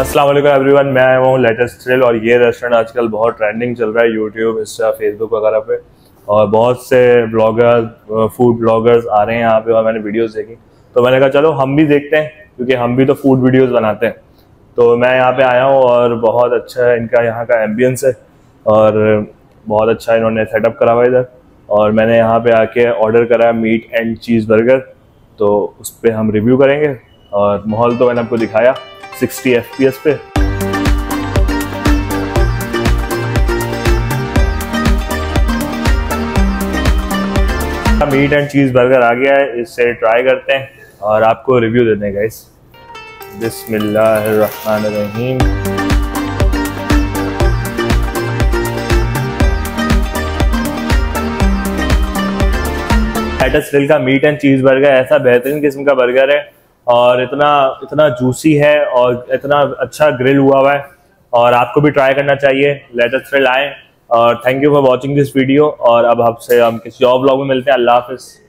अस्सलाम वालेकुम एवरीवन, मैं आया हूँ लेटेस्ट थ्रिल और ये रेस्टोरेंट आजकल बहुत ट्रेंडिंग चल रहा है यूट्यूब, इंस्टा, फेसबुक वगैरह पे। और बहुत से ब्लॉगर्स, फूड ब्लॉगर्स आ रहे हैं यहाँ पे और मैंने वीडियोस देखी तो मैंने कहा चलो हम भी देखते हैं, क्योंकि हम भी तो फूड वीडियोस बनाते हैं। तो मैं यहाँ पे आया हूँ और बहुत अच्छा है इनका यहाँ का एम्बियंस है और बहुत अच्छा इन्होंने सेटअप करा हुआ है इधर। और मैंने यहाँ पे आके ऑर्डर करा मीट एंड चीज़ बर्गर, तो उस पर हम रिव्यू करेंगे। और माहौल तो मैंने आपको दिखाया 60 FPS पे। मीट एंड चीज़ बर्गर आ गया है, इससे ट्राई करते हैं और आपको रिव्यू देने का। गाइस बिस्मिल्लाहिर्रहमानिर्रहीम। लेटेस्ट थ्रिल का मीट एंड चीज़ बर्गर ऐसा बेहतरीन किस्म का बर्गर है और इतना जूसी है और इतना अच्छा ग्रिल हुआ है और आपको भी ट्राई करना चाहिए। लेटेस्ट थ्रिल आए और thank you for watching this video. और अब आपसे हम किसी और ब्लॉग में मिलते हैं। अल्लाह हाफिज़।